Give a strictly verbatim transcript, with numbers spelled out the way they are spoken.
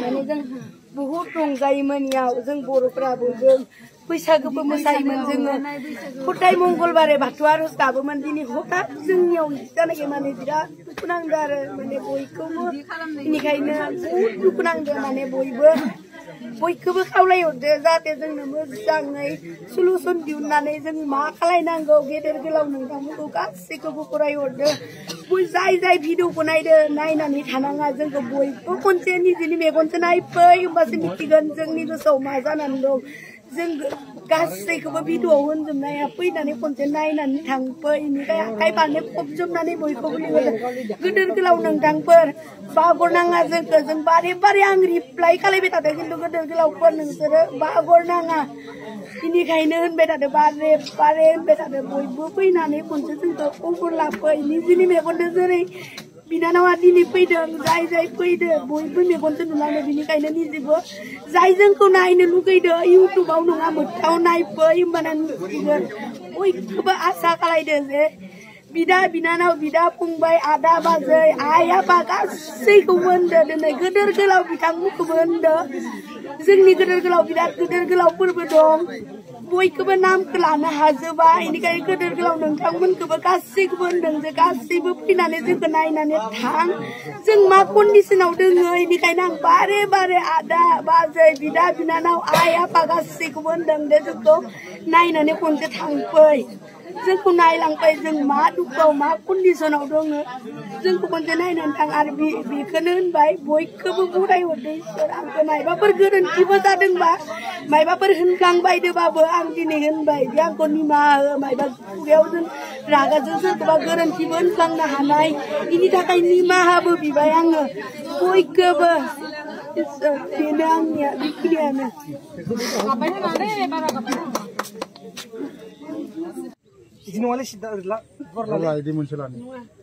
थांनानै जों बुहुत रंजायोमोन इयाव जों बर'फोराबो जों बैसागोबो मोसायोमोन जोङो हदाय मंगलबारे बाथौ आर'ज गाबोमोन दिनै हठात जोंनियाव जानाखि माने बिराद दुखु नांदों आरो माने बयखौबो बेनिखायनो बुहुत दुखु नांदों माने बयबो बयखौबो खावलायहरदो जाहाथे जोंनो मोजाङै सलुसन दिहुननानै जों मा खालायनांगौ गेदेर गोलाव नोंथांमोनखौ गासैखौबो फरायहरदो जाय जाय भिडिअखौ नायदो नायनानै थानाङा जोंखौ बयबो खनसे निजेनि मेगनजों नायफै होमबासो मिथिगोन जोंनि गोसोआव मा जानानै दं जों गासैखौबो भिडिअआव होनजोबनो हाया फैनानै खनसे नायनानै थांफै बेनिफ्राय आखाइ फारनै फबजोबनानै बयखौबो लिंहरदो गेदेर गोलाव नोंथांफोर बावगारनाङा जोंखौ जों बारे बारे आं रिप्लाइ खालायबाय थादों खिन्थु गेदेर गोलावफोर नोंसोरो बावगारनाङा बेनिखायनो होनबाय थादों बारे बारे होनबाय थादों बयबो फैनानै खनसे जोंखौ खबर लाफै निजिनि मेगनजों जेरै बिनानावा दिनै फैदों जाय जाय फैदों बयबो मेगनजों नुलांदों बेनिखायनो निजेबो जाय जोंखौ नायनो लुगैदों इउटुबाव नङा मोगथाङाव नायफै होमबाना मिथिगोन बयखौबो आसा खालायदों जे बिदा बिनानाव बिदा फंबाय आदा बाजै आइ आफा गासैखौबो होनदों दिनै गेदेर गोलाव बिथांमोनखौबो होनदों जोंनि गेदेर गोलाव बिराद गेदेर गोलावफोरबो दं बयखौबो नामखौ लानो हाजोबा बेनिखायनो गेदेर गोलाव नोंथांमोनखौबो गासैखौबो होनदों जे गासैबो फैनानै जोंखौ नायनानै थां जों मा कन्डिसनाव दोङो बेनिखायनो आं बारे बारे आदा बाजै बिदा बिनानाव आइ आफा गासैखौबो होनदों दे जोंखौ नायनानै खनसे थांफै जोंखौ नायलांफै जों मा दुखुआव मा कन्डिसनाव दङ जोंखौ खनसे नायनानै थां आरो बेखौनो होनबाय बयखौबो बरायहरदों इसोर आंखौ मायबाफोर गोरोन्थिबो जादोंबा मायबाफोर होनफ्लांबायदोंबाबो आं दिनै होनबाय बे आंखौ निमाहा हो मायबा खुगायाव जों रागाजों सोरखौबा गोरोन्थिबो होनफ्लांनो हानाय बेनि थाखाय निमाहाबो बिबाय आङो बयखौबो बेनो आंनिया बेखिनियानो Ini wala si Darla. Wala di muncul